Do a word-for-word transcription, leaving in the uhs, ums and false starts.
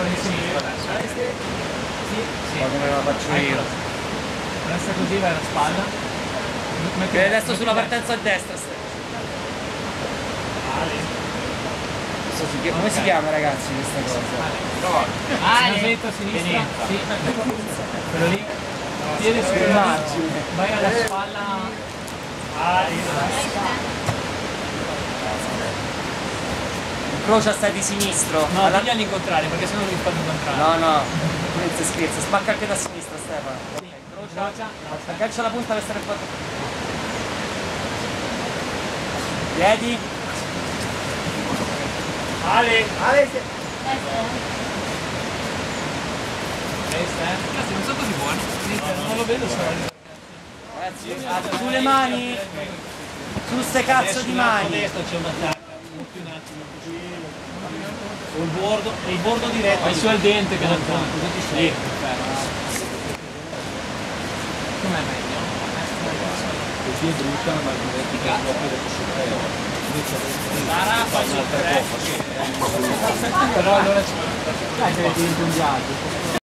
di sinistra adesso. Sì, sì. Come la faccio io. Resta così, vai alla spalla. Metti adesso sulla partenza a destra. Come si chiama ragazzi questa cosa? Ah, smetto a sinistra. Sì. Quello lì. Tieni sulla. Vai alla spalla. Incrocia, stai di sinistro. No, alla... digli all'incontrario perché sennò devi farlo incontrare. No, no, non scherzo, spacca anche da sinistra Stefano. Ok, incrocia, aggancia la punta per stare un po'. Piedi. Ale! Ale! Ragazzi, non so così buono. Non lo vedo solo. Ragazzi, sulle mani! Su ste cazzo di mani! C'è una tacca, un attimo così. Il bordo, il bordo diretto. Vai su al dente che non così ti sei. Com'è meglio? Così è brutta ma diventi che dopo dopo superiore. Sarà fa su tre. Però allora dai che diventa un viaggio.